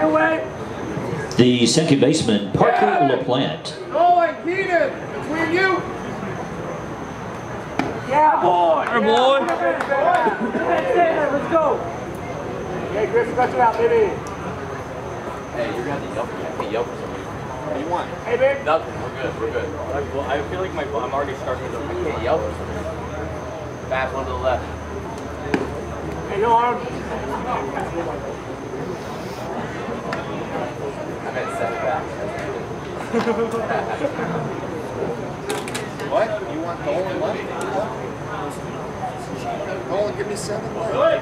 The second baseman, Parker LaPlante. Nolan, Keenan, between you. Yeah, boy. Our boy. Let's go. Hey, Chris, got you out, baby. Hey, you're gonna have to yell for me. I can't yell for somebody. What do you want? Hey, babe. Nothing. We're good. We're good. Well, I feel like I'm already starting to. I can't yell for somebody. Fast one to the left. Hey, no arm. I meant set it back. What? You want Nolan left? Nolan, give me 7 left.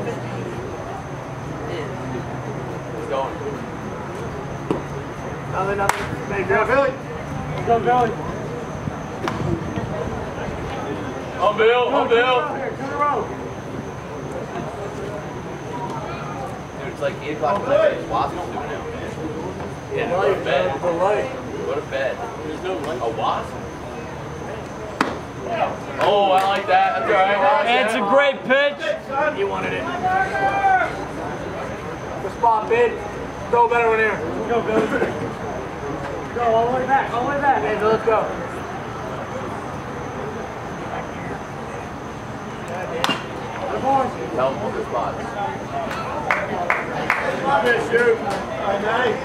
He's going. Nothing. Hey, go, Billy. Let's go, Billy. On Bill. On Bill. Turn around. Dude, it's like 8 o'clock at night. Wasps doing now, man. Yeah, go to bed. Go to bed. There's no light. A wasp? Oh, I like that. That's all right. It's a great pitch. You wanted it. Good spot, bid. Go better one here. Let's go, Billy. Go all the way back. All the way back. Hey, so let's go. Tell them all the spots. Nice.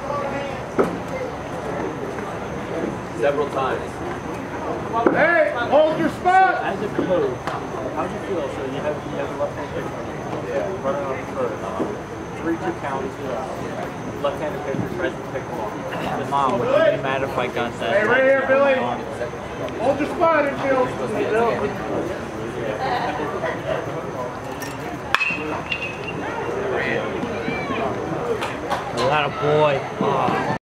Several times. Hey, hold your spot. As a coach, how do you feel? So you have a left-hand pitcher. Yeah. Running on the first. 3-2 count. Left-handed pitcher tries to pick along. The mom would be mad if I got that. Hey, right here, Billy. Hold your spot, infield. That a boy.